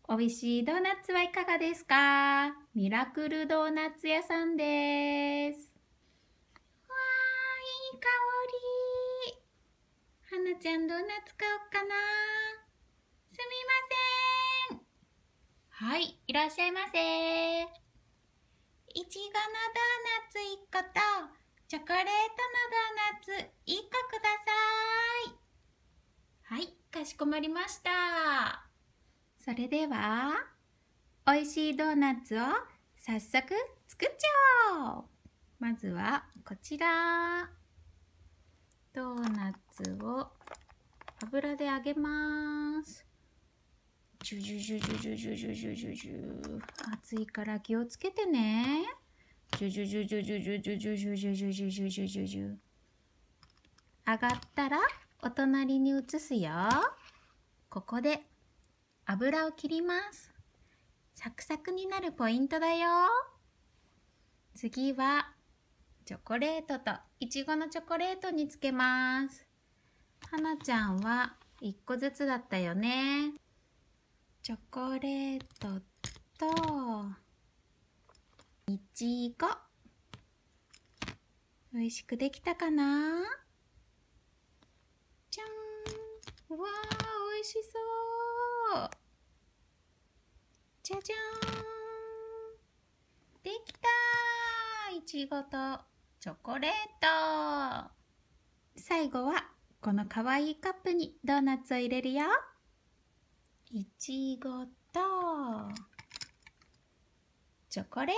おいしいドーナツはいかがですか？ミラクルドーナツ屋さんです。わー、いい香り。はなちゃんドーナツ買おうかな。すみません。はい、いらっしゃいませ。いちごのドーナツ1個とチョコレートのドーナツ1個ください。はい、かしこまりました。それではおいしいドーナツを早速作っちゃおう。まずはこちら、ドーナツを油で揚げます。ジュジュジュジュジュジュジュジュジュジュ、熱いから気をつけてね。ジュジュジュジュジュジュジュジュジュジュジュジュジュジュジュジュ、揚がったらお隣に移すよ。ここで油を切ります。サクサクになるポイントだよ。次はチョコレートといちごのチョコレートにつけます。はなちゃんは1個ずつだったよね。チョコレートといちご、おいしくできたかな？じゃん。うわー、おいしそう。じゃじゃーん。できたー。いちごとチョコレート。最後はこのかわいいカップにドーナツを入れるよ。いちごとチョコレー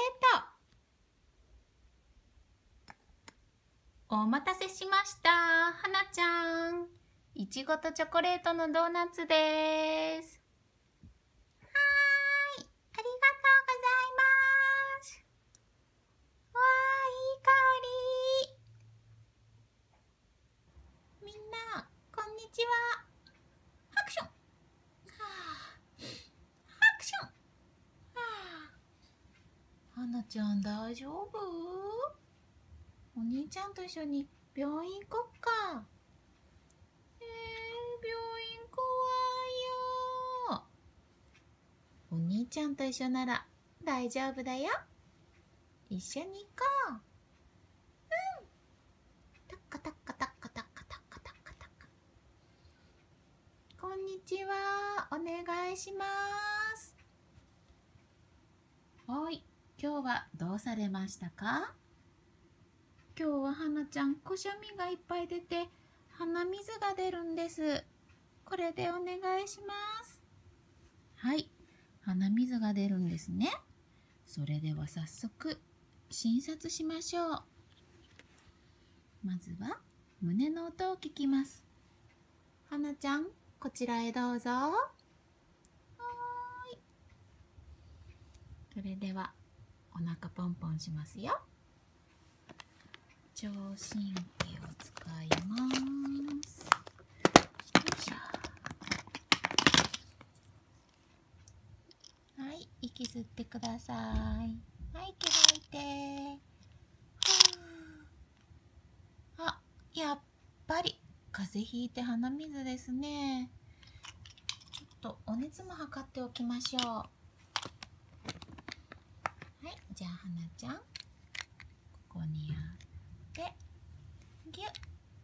ト。お待たせしました。はなちゃん。いちごとチョコレートのドーナツです。はーい、ありがとうございます。わー、いい香り。みんな、こんにちは。ハクション。はハクション。はなちゃん大丈夫？お兄ちゃんと一緒に病院行こっか。病院怖いよ。お兄ちゃんと一緒なら大丈夫だよ。一緒に行こう。うん。タッカタッカタッカタッカタッカタッカタッカ。こんにちは。お願いします。はい。今日はどうされましたか？今日ははなちゃんくしゃみがいっぱい出て鼻水が出るんです。これでお願いします。はい、鼻水が出るんですね。それでは早速診察しましょう。まずは胸の音を聞きます。はなちゃん、こちらへどうぞ。はーい。それではお腹ポンポンしますよ。聴診器を使います。よいしょ。はい、息吸ってください。はい、息吐いて。あ、やっぱり風邪ひいて鼻水ですね。ちょっとお熱も測っておきましょう。はい、じゃあはなちゃん、ここに当て、ギュッ。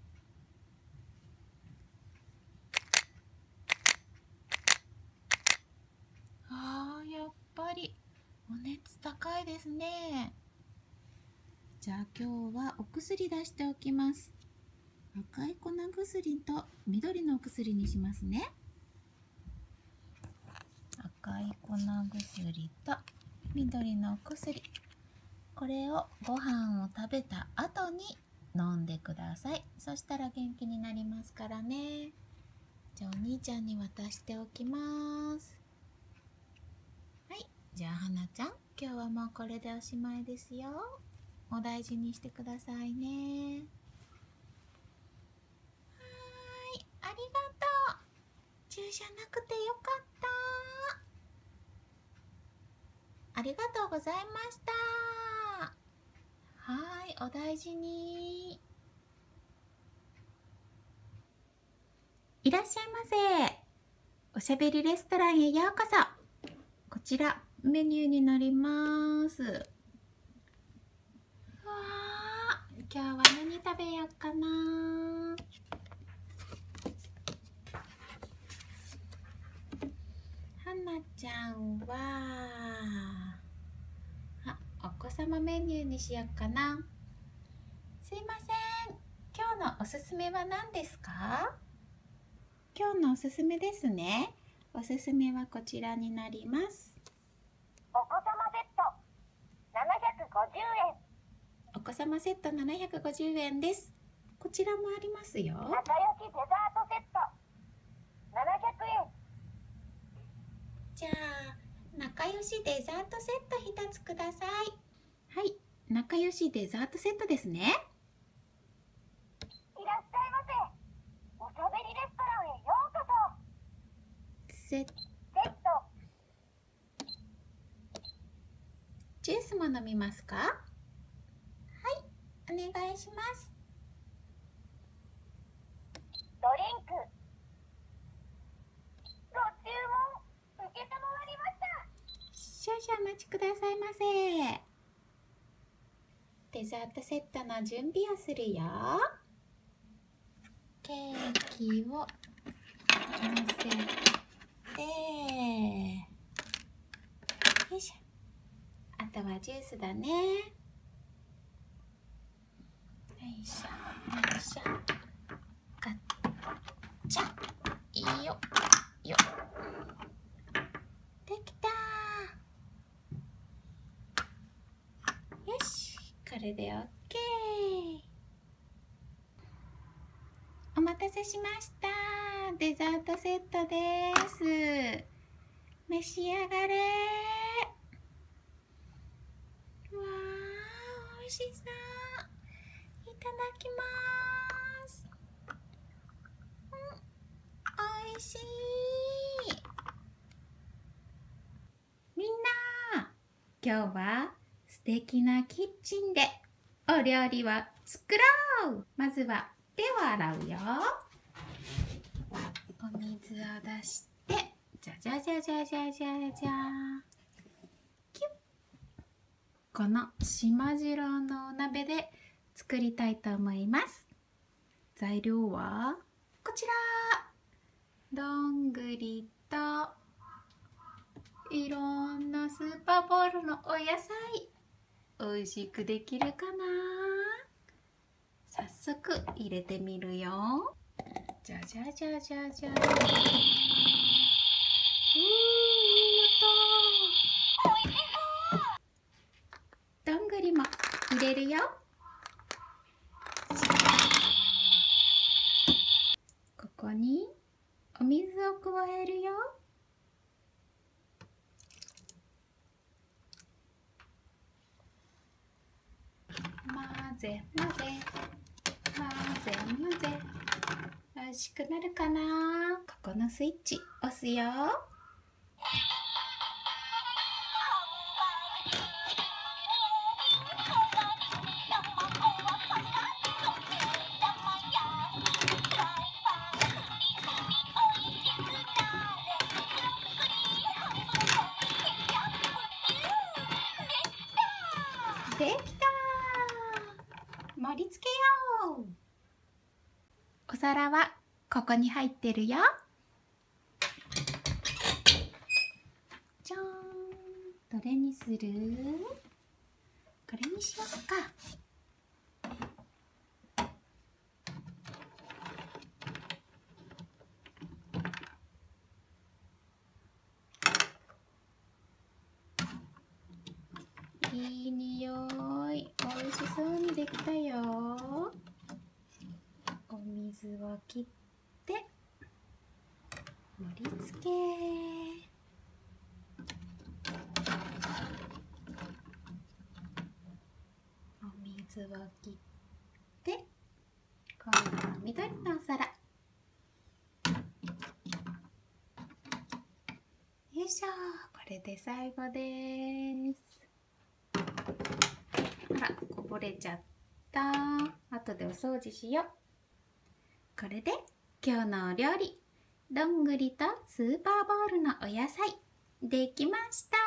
やっぱりお熱高いですね。じゃあ今日はお薬出しておきます。赤い粉薬と緑のお薬にしますね。赤い粉薬と緑のお薬、これをご飯を食べた後に飲んでください。そしたら元気になりますからね。じゃあお兄ちゃんに渡しておきます。はい、じゃあはなちゃん、今日はもうこれでおしまいですよ。お大事にしてくださいね。ありがとう。注射なくてよかった。ありがとうございました。はい、お大事に。いらっしゃいませ。おしゃべりレストランへようこそ。 ちらメニューになります。わあ、今日は何食べようかな。はなちゃんはお子様メニューにしようかな。すいません、今日のおすすめは何ですか？今日のおすすめですね。おすすめはこちらになります。 お子様セット750円。 お子様セット750円です。こちらもありますよ。 仲良しデザートセット700円。 じゃあ仲良しデザートセット1つください。はい、仲良しデザートセットですね。 いらっしゃいませ。おしゃべりレストランへようこそ。 セットジュースも飲みますか？はい、お願いします。 ドリンクご注文承りました。 少々お待ちくださいませ。デザートセットの準備をするよ。ケーキをのせて、よいしょ。あとはジュースだね。よいしょよいしょ。ガッチャ。いいよよ。できた。よし、これで OK。 お待たせしました。デザートセットです。召し上がれ。わあ、美味しそう。いただきます。美味しい。みんな、今日は素敵なキッチンでお料理を作ろう。まずは手を洗うよ。お水を出して、じゃじゃじゃじゃじゃじゃじゃ。キュッ。このしまじろうのお鍋で作りたいと思います。材料はこちら。どんぐりといろんなスーパーボールのお野菜。美味しくできるかな？早速入れてみるよ。じゃじゃじゃじゃじゃ。いい音。どんぐりも入れるよ。ここにお水を加えるよ。混ぜ混ぜ混ぜ混ぜ。美味しくなるかな？ここのスイッチ押すよ。できた。盛り付けよう。お皿はここに入ってるよ。じゃーん。どれにする？これにしよっか。いい匂い。美味しそうにできたよ。お水を切って盛り付け。お水を切って今度は緑のお皿。よいしょ。これで最後です。あら、こぼれちゃった。後でお掃除しよう。これで今日のお料理、どんぐりとスーパーボールのお野菜できました。